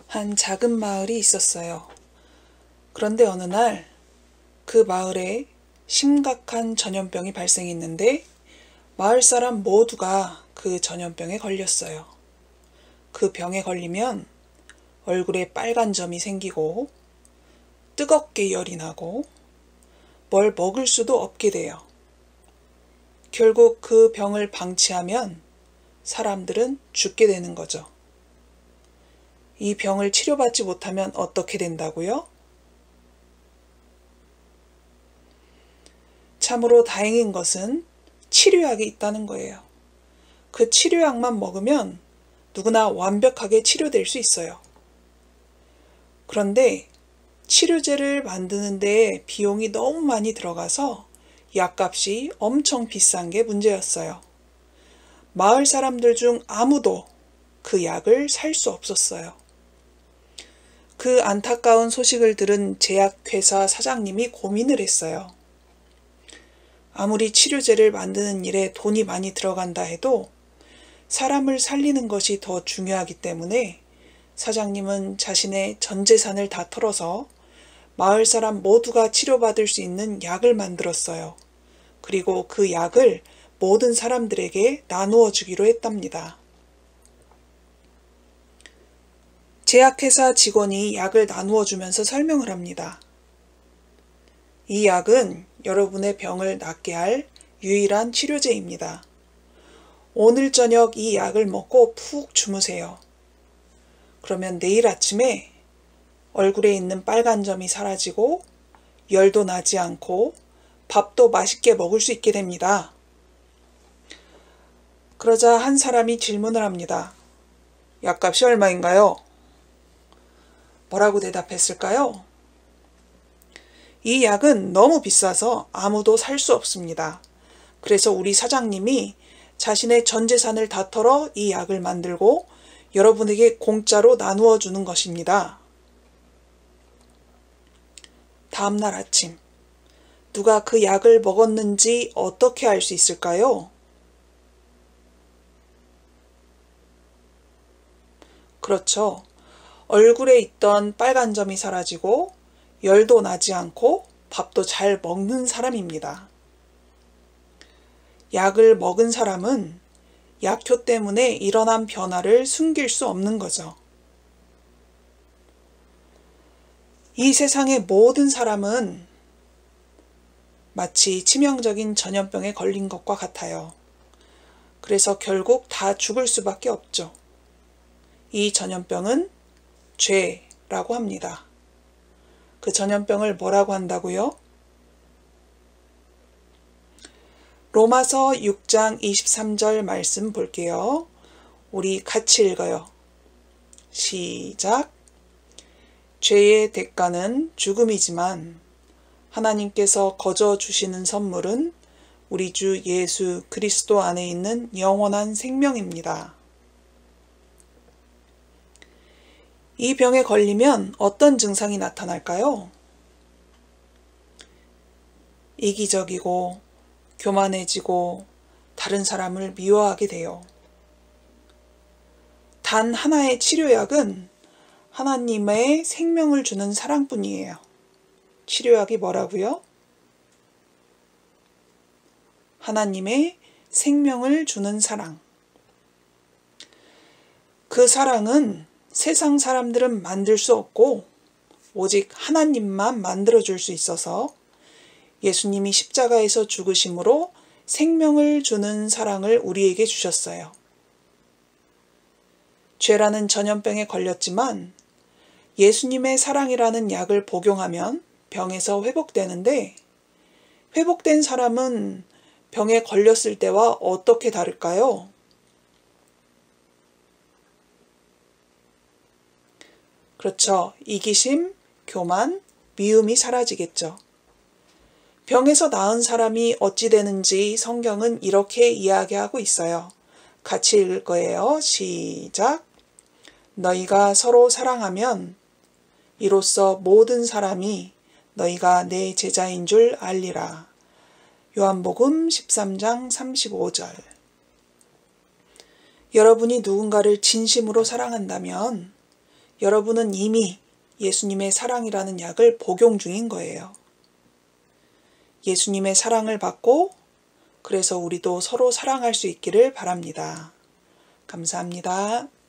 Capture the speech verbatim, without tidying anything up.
한 작은 마을이 있었어요. 그런데 어느 날 그 마을에 심각한 전염병이 발생했는데 마을 사람 모두가 그 전염병에 걸렸어요. 그 병에 걸리면 얼굴에 빨간 점이 생기고 뜨겁게 열이 나고 뭘 먹을 수도 없게 돼요. 결국 그 병을 방치하면 사람들은 죽게 되는 거죠. 이 병을 치료받지 못하면 어떻게 된다고요? 참으로 다행인 것은 치료약이 있다는 거예요. 그 치료약만 먹으면 누구나 완벽하게 치료될 수 있어요. 그런데 치료제를 만드는 데 비용이 너무 많이 들어가서 약값이 엄청 비싼 게 문제였어요. 마을 사람들 중 아무도 그 약을 살 수 없었어요. 그 안타까운 소식을 들은 제약회사 사장님이 고민을 했어요. 아무리 치료제를 만드는 일에 돈이 많이 들어간다 해도 사람을 살리는 것이 더 중요하기 때문에 사장님은 자신의 전 재산을 다 털어서 마을 사람 모두가 치료받을 수 있는 약을 만들었어요. 그리고 그 약을 모든 사람들에게 나누어 주기로 했답니다. 제약회사 직원이 약을 나누어 주면서 설명을 합니다. 이 약은 여러분의 병을 낫게 할 유일한 치료제입니다. 오늘 저녁 이 약을 먹고 푹 주무세요. 그러면 내일 아침에 얼굴에 있는 빨간 점이 사라지고 열도 나지 않고 밥도 맛있게 먹을 수 있게 됩니다. 그러자 한 사람이 질문을 합니다. 약값이 얼마인가요? 뭐라고 대답했을까요? 이 약은 너무 비싸서 아무도 살 수 없습니다. 그래서 우리 사장님이 자신의 전 재산을 다 털어 이 약을 만들고 여러분에게 공짜로 나누어 주는 것입니다. 다음날 아침, 누가 그 약을 먹었는지 어떻게 알 수 있을까요? 그렇죠. 얼굴에 있던 빨간 점이 사라지고 열도 나지 않고 밥도 잘 먹는 사람입니다. 약을 먹은 사람은 약효 때문에 일어난 변화를 숨길 수 없는 거죠. 이 세상의 모든 사람은 마치 치명적인 전염병에 걸린 것과 같아요. 그래서 결국 다 죽을 수밖에 없죠. 이 전염병은 죄라고 합니다. 그 전염병을 뭐라고 한다고요? 로마서 육 장 이십삼 절 말씀 볼게요. 우리 같이 읽어요. 시작. 죄의 대가는 죽음이지만 하나님께서 거저 주시는 선물은 우리 주 예수 그리스도 안에 있는 영원한 생명입니다. 이 병에 걸리면 어떤 증상이 나타날까요? 이기적이고 교만해지고 다른 사람을 미워하게 돼요. 단 하나의 치료약은 하나님의 생명을 주는 사랑뿐이에요. 치료약이 뭐라고요? 하나님의 생명을 주는 사랑. 그 사랑은 세상 사람들은 만들 수 없고 오직 하나님만 만들어줄 수 있어서 예수님이 십자가에서 죽으심으로 생명을 주는 사랑을 우리에게 주셨어요. 죄라는 전염병에 걸렸지만 예수님의 사랑이라는 약을 복용하면 병에서 회복되는데 회복된 사람은 병에 걸렸을 때와 어떻게 다를까요? 그렇죠. 이기심, 교만, 미움이 사라지겠죠. 병에서 나은 사람이 어찌 되는지 성경은 이렇게 이야기하고 있어요. 같이 읽을 거예요. 시작. 너희가 서로 사랑하면 이로써 모든 사람이 너희가 내 제자인 줄 알리라. 요한복음 십삼 장 삼십오 절. 여러분이 누군가를 진심으로 사랑한다면 여러분은 이미 예수님의 사랑이라는 약을 복용 중인 거예요. 예수님의 사랑을 받고 그래서 우리도 서로 사랑할 수 있기를 바랍니다. 감사합니다.